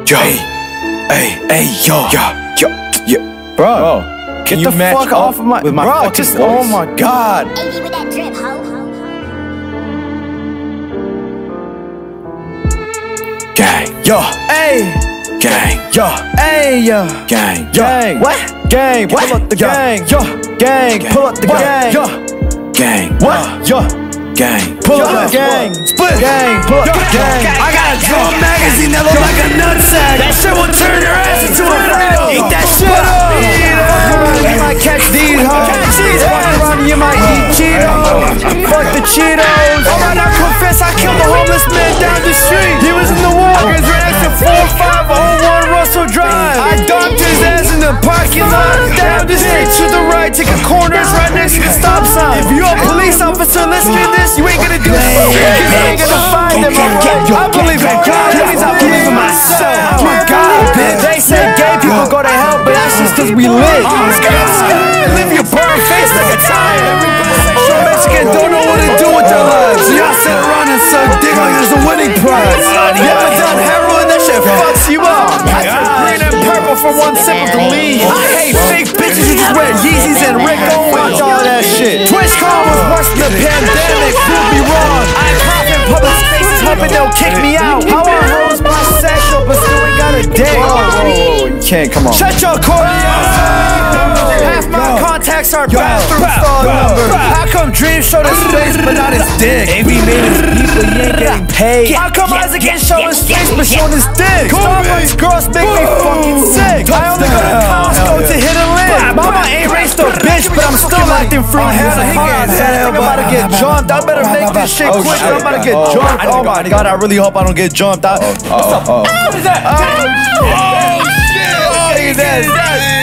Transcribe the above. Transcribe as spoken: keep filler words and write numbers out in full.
Yo, hey, hey, yo, yo, yo, yo, bro, bro get the fuck off of my, with my bro, just, voice? Oh my god. A V with that drip, ho. Gang, yo, hey, gang, yo, hey, yo, gang, yo, gang, what? Gang, what? Pull up the gang, yo, gang, pull up the gang, yo, gang, what? Yo. Gang, pull up the gang, split gang, pull up the gang. I got a drum magazine that look like a nutsack. That shit will turn your ass into a burrito. Eat that shit up. You might catch these hoes. Walk around and you might eat Cheetos. Fuck the Cheetos. Alright, I confess I killed a homeless man down the street. He was in the Walgreens, ran to four five oh one Russell Drive. I dumped his ass in the parking lot. Down the street to the right, take a corner, it's right next to the stop sign. If you're a police officer listening to this, you ain't gonna do shit, cause you ain't gonna find them. I believe in God, that means I believe in myself. Oh my God, bitch. They say gay people go to hell, but that's just cause we live. Live your burn face like a tire. Every bisexual Mexican don't know what to do with their lives. So y'all sit around and suck dick like there's a winning prize. You ever done heroin? That shit fucks you up. I turn green and purple for one sip of the lean. I hate fake bitches who just wear Yeezys and Rick Owens. All that shit. Twitch Con was worse than the pandemic. Prove me wrong. I cough in public spaces hoping they'll kick me out. How are hoes bisexual but still ain't got a dick? Whoa, whoa, whoa, you can't, come on. Shut your corny. Half my contacts are bathroom stall numbers. How come Dream showed his face but not his dick? A V made his people, he ain't getting paid. How come Isaac can't show his face but showing his dick? Starbucks girls make me fucking sick. I only go to Costco to hit a lick. Mama ain't raised a bitch, but I'm still acting fruity as a hot. I'm about to get jumped. I better make this shit quick. I'm about to get jumped. Oh my god, I really hope I don't get jumped. What's up? What is that? Oh shit! Oh, he's dead.